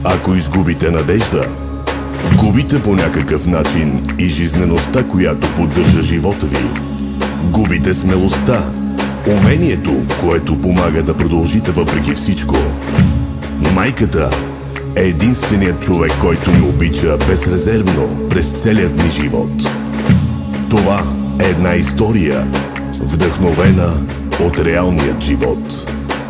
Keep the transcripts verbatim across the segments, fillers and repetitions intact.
Ако изгубите надежда, губите по някакъв начин и жизнеността, която поддържа живота ви. Губите смелостта, умението, което помага да продължите въпреки всичко. Майката е единственият човек, който ни обича безрезервно през целият ни живот. Това е една история, вдъхновена от реалният живот.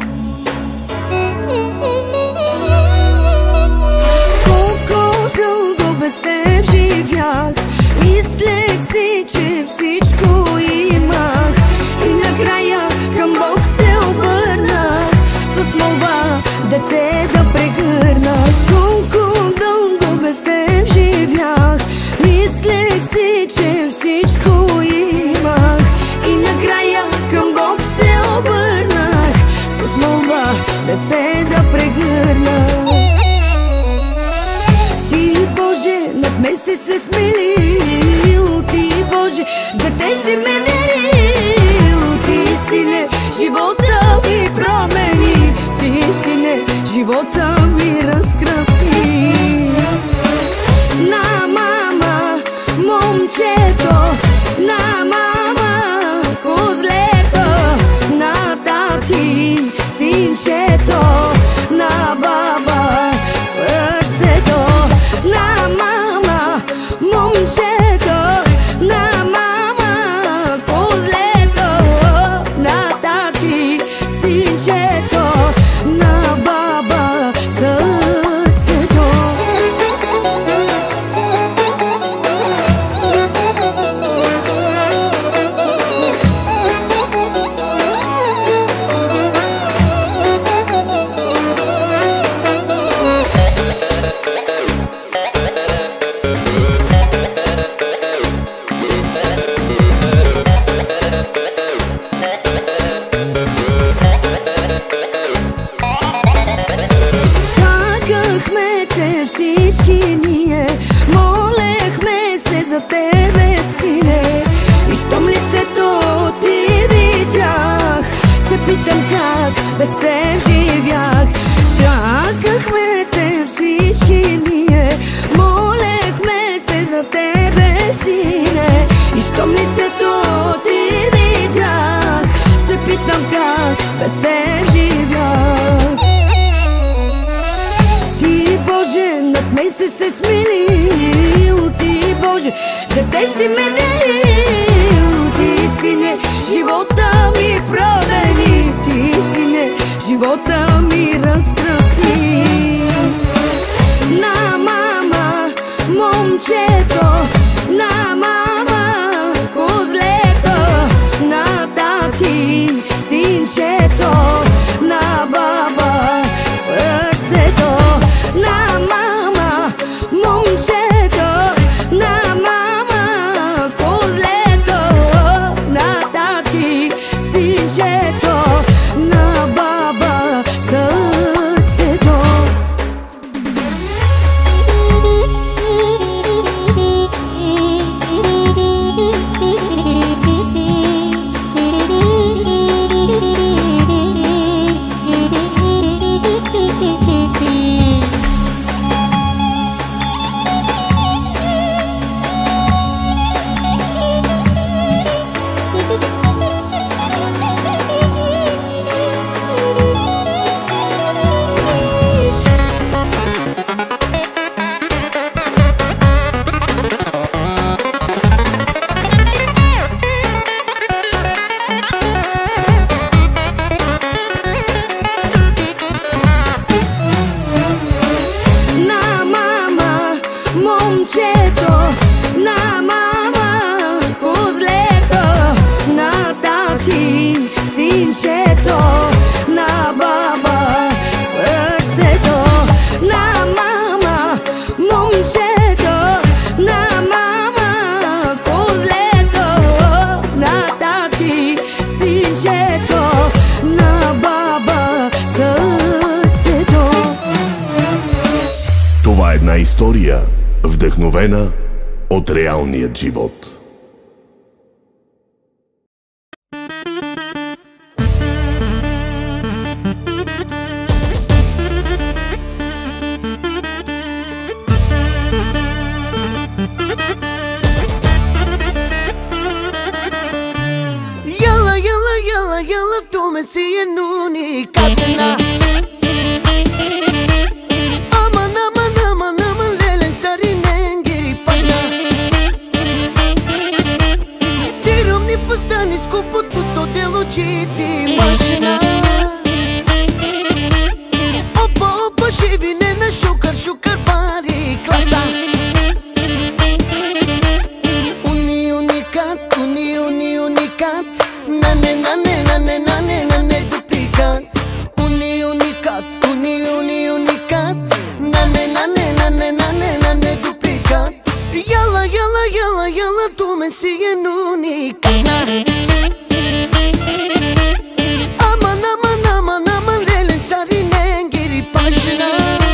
Мислех си, че всичко имах и накрая към Бог се обърнах с молба дете да прегърна. Колко дълго без теб живях, мислех си, че всичко имах и накрая към Бог се обърнах с молба дете да прегърна. Ти, Боже, над мен си се смелил, Ти, Боже, за те си ме дарил. Ти, Сине, живота ми промени, Ти, Сине, живота ми разкраси. На мама, момчето, на мама, козлето, на тати, синчето, на баба, сърцето. На мама, момчето, на мама, козлето, на тати, синчето, на баба, сърцето. Чакахме те всички ние, молехме се за тебе, Сине, и щом лицето ти видях, се питам как без теб живях. Чакахме те всички ние, молехме се за тебе, Сине, и щом лицето ти видях, се питам как без теб живях. Ти, Боже, над мен си се смилил, Ти, Боже, за те си ме дарил. Ти, Сине, живота ми промени, Ти, Сине, живота ми разкраси. На мама, момчето, на мама, козлето, на тати, синчето, на баба, сърцето. На мама, момчето, на мама, козлето, на тати, синчето, на баба, сърцето. На мама, момчето, на мама, козлето, на тати, синчето, на баба, сърцето. На мама, момчето, на мама, козлето, на тати, синчето, на баба, сърцето. Това е една история, вдъхновена от реалният живот. na ne na ne na ne duplicat. Yalla yalla yalla yalla tu me siguen única. Aman aman aman aman lele sarinen geri başına.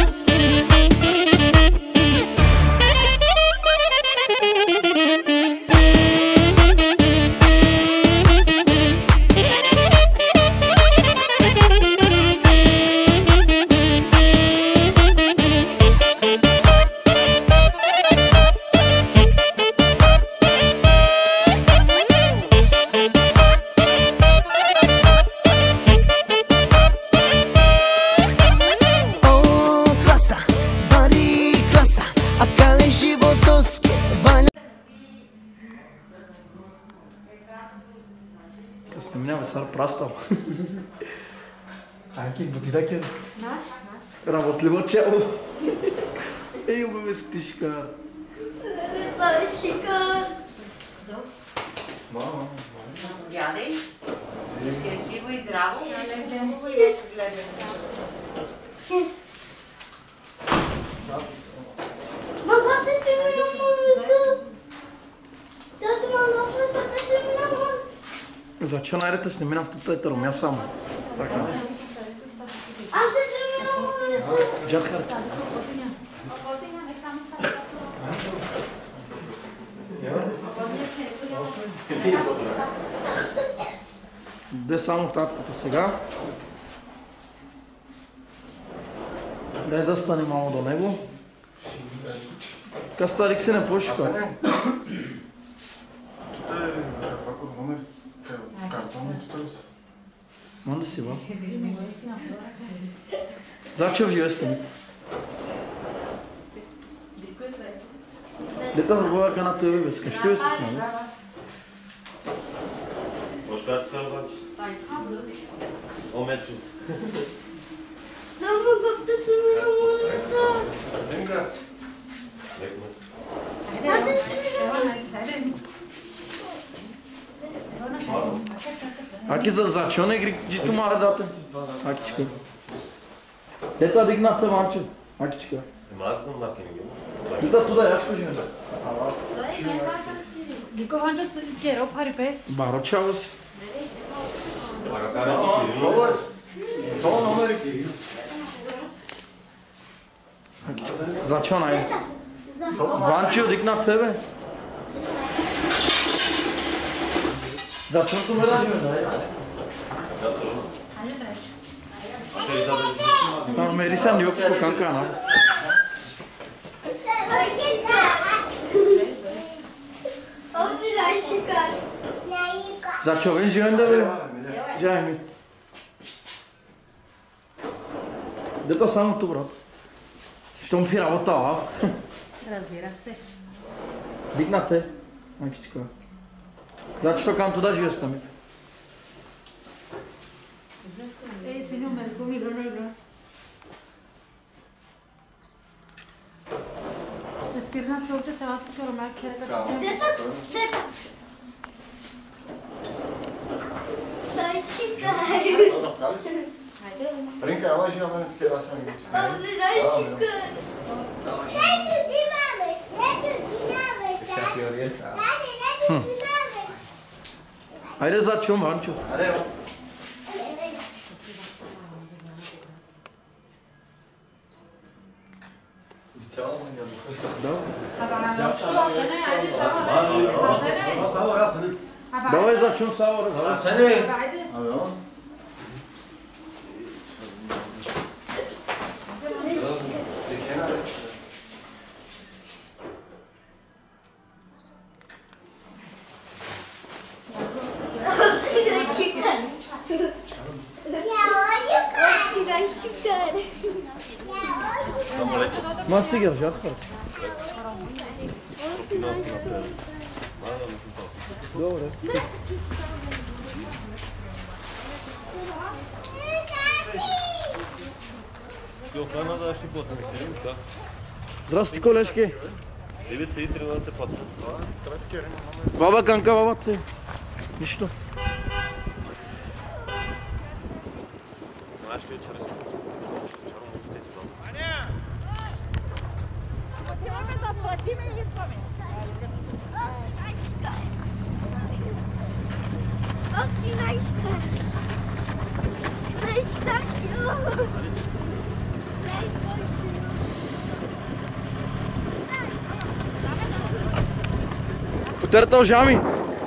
Сте минава сар прастал. Айки, бутидак е. Наш, наш. Работливо чело. Ей, убави скишка. Сашика. Мама. Ядей. Красиво и здраво. И да се гледаме. Мама, те си ми намалиса. Тато, мама, те си ми намалиса. Зачем найдете с немина в това етаро? Мя само. Така. Анте си ми намалиса. Джатхар. Де само таткото сега. Дай застане малко до него. Така старик си не почва. Тук е пак номер. Картонното търси. Мън да си ба? Зачем ви сте? Лета да бъда каната и без къщи ви се смали? Може да се кърва? Омечо. Само бабта си ми намалиса. Ринга. Анте си ми намалиса. Аки за зачем не гри жито мара дата? Акичка. Дета дигната манче. Акичка. Малко накинги. Дета туда яшко жена. Дико ванчо керо парипе. Баро чао си. Ага, карате си. Добър. Това номер е. Зачем най? Ванчо дигна тебе. Зачем tu me dai da? No, me risan yok ko kanka na. Ovdje Rajšika. Zачем ви живеем да бе? Жай ми. Дето само tu, брат. Щом ви работа, а? Разбира се. Дигнате. Майкичка. Значи към туда живе с тами. Е, си номер, коми до него. Спирна своите става с коромак, кера като... Дето, дето. Rajšika. Ринка, ела жена мене такива са ми. Ovdje Rajšika. Айде зачем, Ванчо? Аре, Да. Aba, Давай зачем савора, давай. Сене. Ajde. Абе, Ма си ги ръжат хората. Добре. Здрасти, колежки. Ивица и трябва да те пътна. Баба Канка, баба те. Нищо. Знаеш ли, че Те рожами.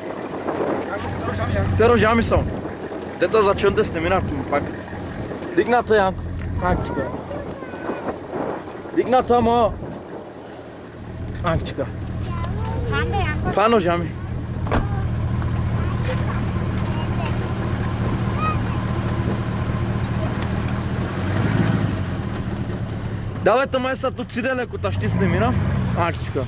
Те рожами само. Дето зачем да снимина пак. Дигната, Янко. Анчика. Дигната, ма. Анчика. Това ножами. Давай тама е са тук циделе, ако та ще снимина. Анчика.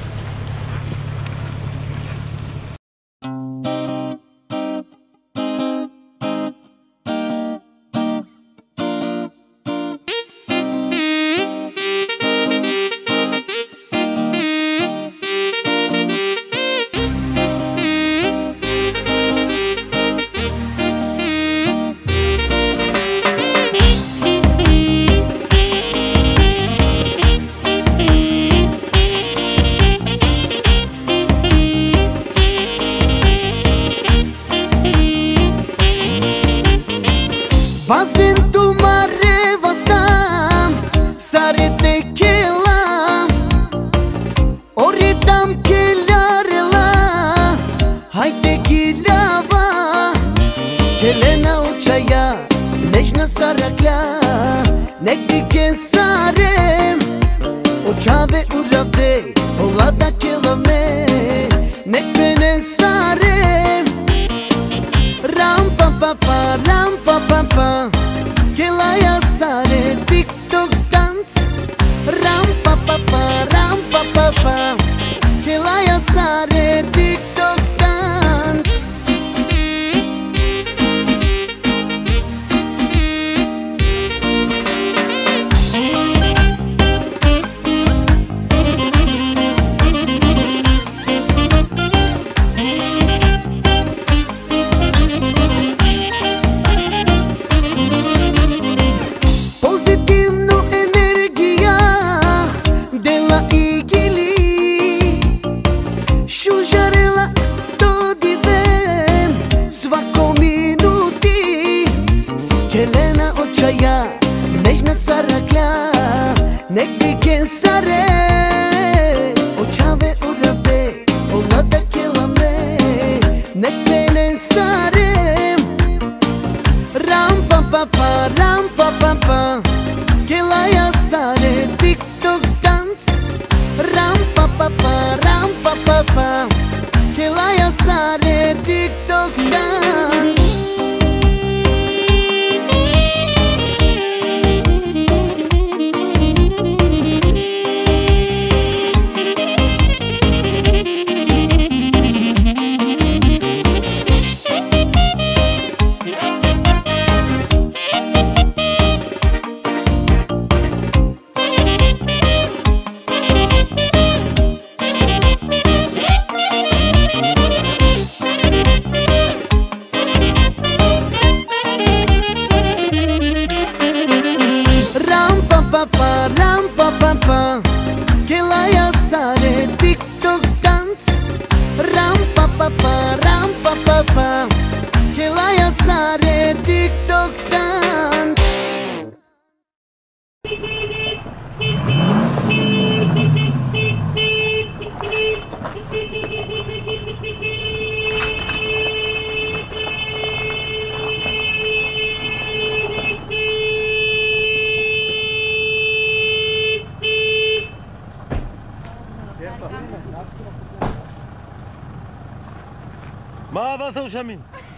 Ma vas au Jamin.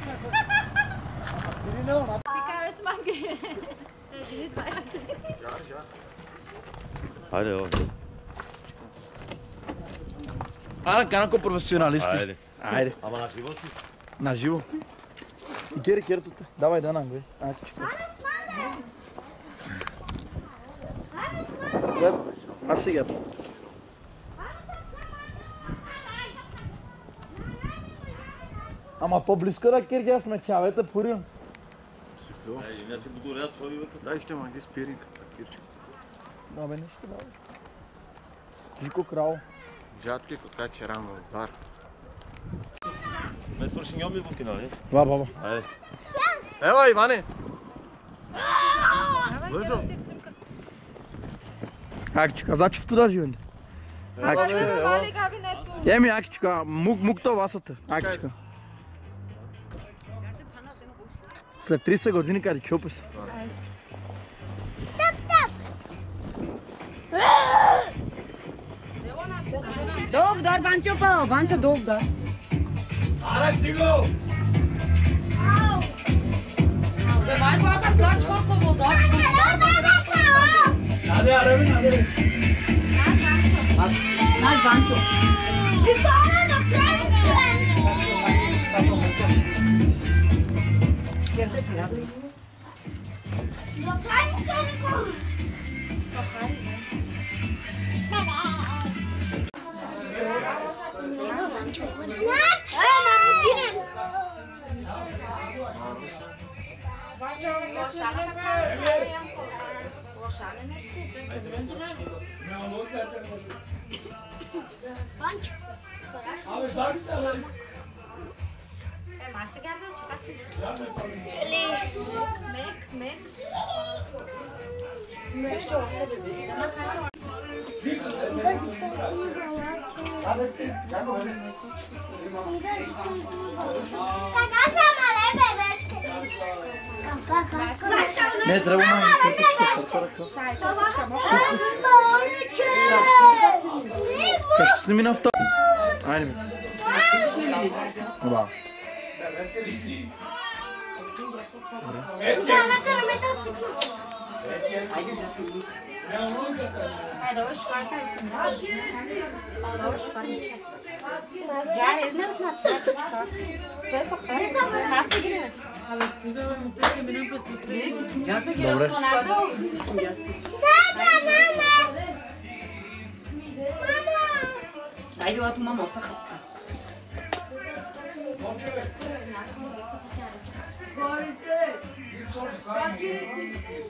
Haydi o. Ah, canal profissionalista. Haydi. Haydi. Ama na živo si? Na živo. Kjer, kjer tu? Давай да нам, бе. А, чекай. А сега. Ама по-близко да кирги сме чавете пурим. Иначе буду ряд човека. Дай ще маги спиринг, Кирче. Да, бе, нещо да. Жико крал. Жадки, как ще рано дар. Ме свърши ньоми бутки, нали? Ба, баба. Айде. Ева, Иване! Бързо! Как че каза, че в туда живеем? Акичка. Еми, Акичка, мук, мукто васота. Акичка. След тридесет години къде кьопес. Долг дар, Банчо па, Банчо долг дар. Аре, стиго! Бе, май бака плач колко вода. Наде, аре ми, наде. Наш Банчо. Не, трябва да кърпичка, съртаръка. Как ще сними на втора? Айде ми. Оба. Айде, ой, шкарка и съм. Ой, шкарничка. Джаре, една разна тъчка. Sve je pohvalno. Pasta gres. Ali stiga vam u peke minut pa si tri. Dobre. Ajde, ova tu mama osahata. Bojice! Šakiri si!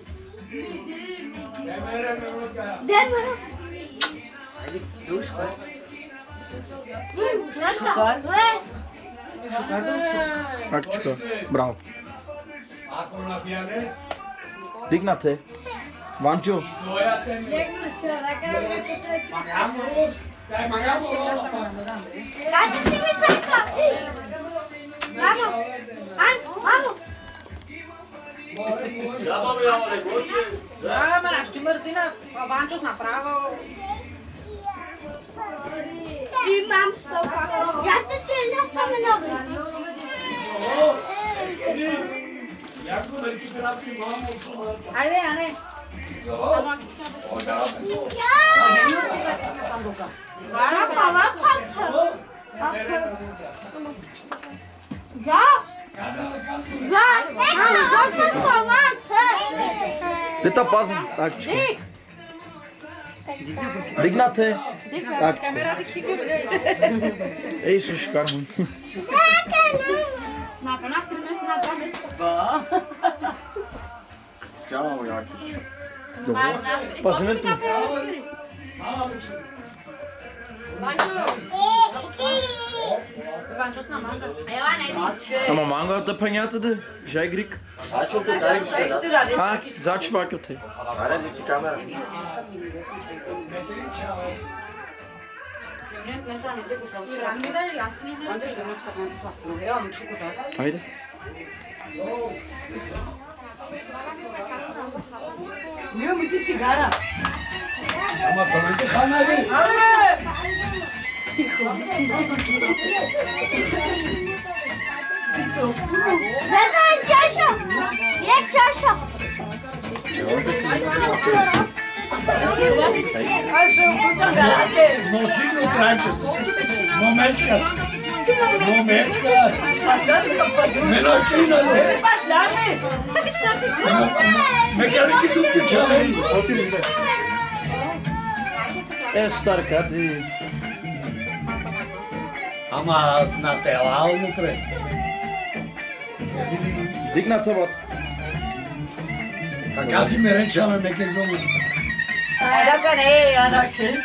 Demara! Ajde, duško. Šukar. Šukar doču. Акичка, браво. Ако набиянес, Дигнате. Ванчо. излояте ми. Магамо. Дай магамо. Кажи си ми сърка! Мамо! Ан, мамо! А, ма, ще Мартина, Ванчо направо. Имам стока. Ясте, че не съм много. Яко да си трапи мамо. Айде, Ане. Ja, Papa, Katze. Ja. Ja, Mama, sag das verwandt. Дета пазим. Акичка. Дигнате. Дигна, камера да хига бъде. Ей, ще шкармам. На, по нахтер месец, на два месеца. Ба. Чао, Якич. Добре. Пазенето. Ванчо с на манга. Ева, не ви. Ама мангата панята да. Жай грик. Зачо питай ми се. А, зачвакал те. Аре, ти камера. Иран ми да ли аз ми? Айде. Няма ти цигара. Ама това не хана ли? Дай чаша. Е чаша. Ноцигно транчес. Момечкас. Момечкас. Мелочина. Мекарики тут пичавай. Е, старка, ти. Ама на телално пред. Дигната бат. Така си ме речаме меке гомо. Айде, не, ана се.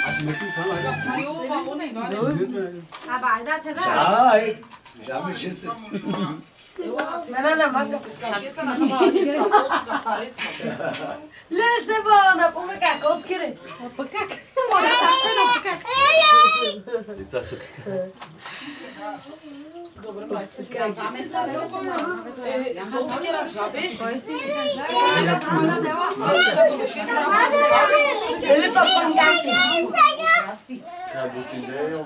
Аба, айда, те да. Ай, жаби честе. Мене не мага. Ще се нашама да харесва. Лесе бана, помека, коскире. Па как? Моля, сакай, но как? Ей, Zase. Dobro, majster. Sokera, žabiš? Ili pa pandati. Kad bu ti idejo,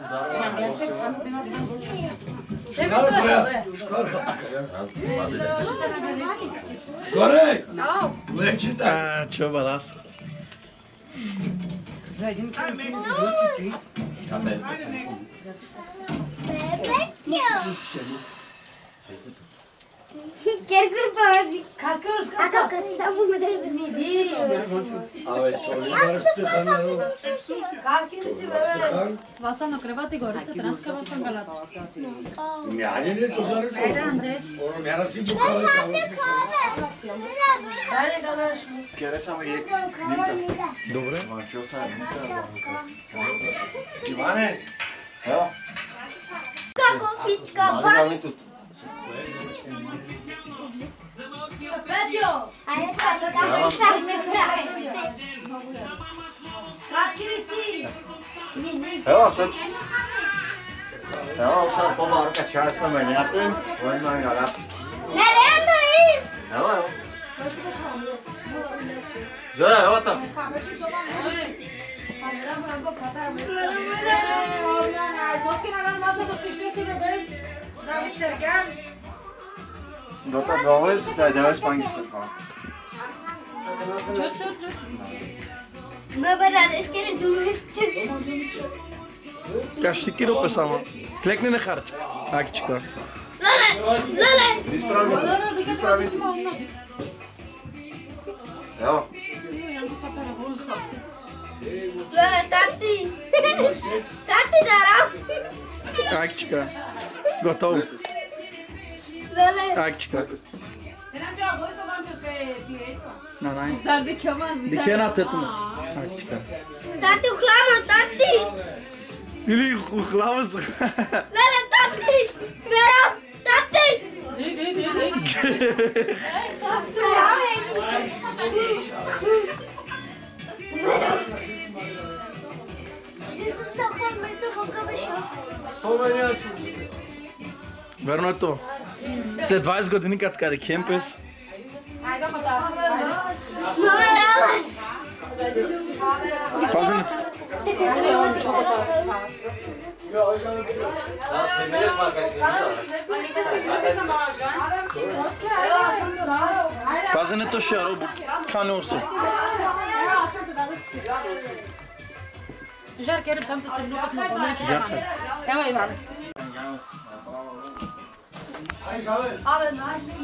Горе! Лечите! А, чё, балас? Зайдем, чем ты учите? Quer que pode? Cascos, cascos, sabe uma deles? Абе, тој барстихан е. Как е си, бе? Барстихан? Васа на кревата и горица, транска васа галата. Мяне ли тожари со? Ајде, Андреј. Оно мяна си букали само. Ајде, да дадеш. Кере само е снимка. Добре. Мачо са, не са. Иване, ево. Како фичка, Али тут. Петјо! Ајде, како како сам не прави. Кратки ли си? Ево, sad. Evo sad pobarka čas spomenjati, on ima galat. Ne, Leandro, Iv! Evo, evo. Zora, evo tam. Do to dovez, da je devet spangi se pa. Mă, bă, dar deschide Dumnezeu. Кажи ти Киро само. Клекни на харчка. Акичка. Леле, леле. Ispravi, ispravi. Evo. Lele, tati. Tati, daraf. Акичка. Готово. Lele. Акичка. На най. Зарди Кеман. Дике на тето му. Акичка. Tati, uhlama, tati. Или ухлава се. Lele, tati. Daraf, tati. Ди, ди, ди, ди. Ти се сахар мето хокавеша. Spomenjati. Верно е то. След двайсет години като каде кемпес. Ајде, ма да. Маме, равас. Пази на... Пази на то шаро, канил се. Жар, кери, сам те сте много сме помени ки Жар. Ево, Иване. Абе, знаеш ли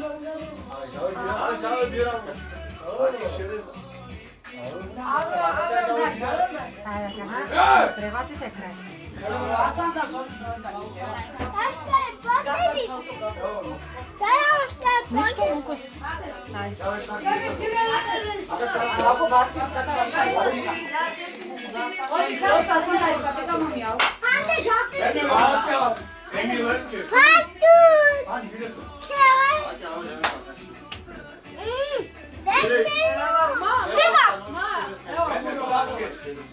Требате те крај. Аз сам да зочи. Аште, папери. Тај аште, Ништо мукос. Ако бати, така така. Оди, тоа са сам да така мамијал. Анде, жаке. Еми вака, еми леске. Пату. Чева. Стига! Еми вака.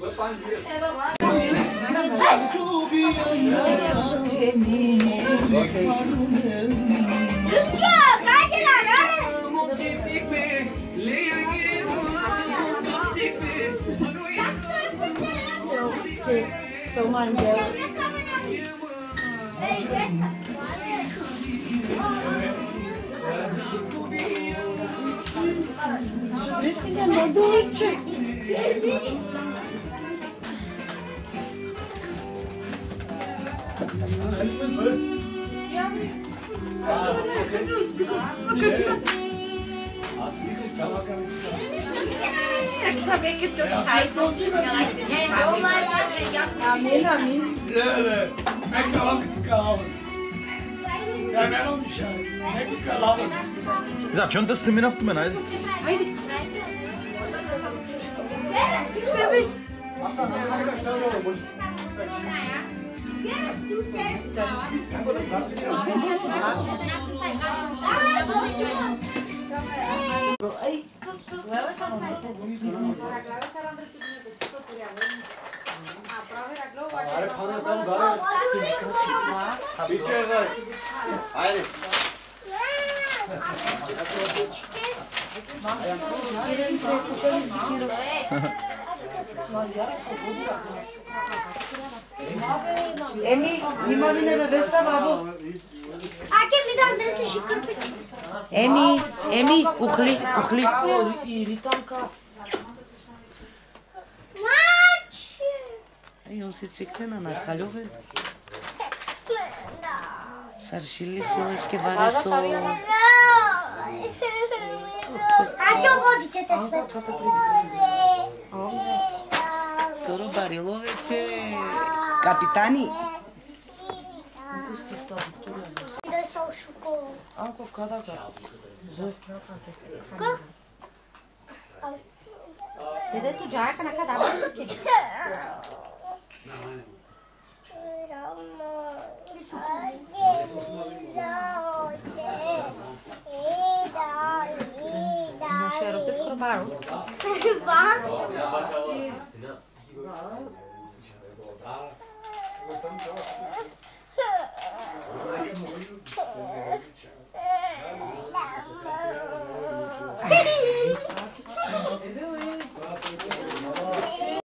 Лючо, кајде на раде? Sou mãe dela. Жудриsinha no doce. Aqui saber que teus pais são Amin, amin. Lele, me calma, calma. Ja, me não me chama. Me calma. Зачем да сте мина в туме, найде? Айде. Еми, има ли небеса, бабо? Аке ми да Андре се шикърпичи. Еми, еми, ухли, ухли. И ританка. Мачи! Ей, он се циклена на халюве. Саршили селеске варе со... А че ободите те свет? Торо Бариловече, капитани. Да е са ушуко. Анко, када ка? Ка? Седето джака на када бъдете. Ще росе скоробаро. Ба?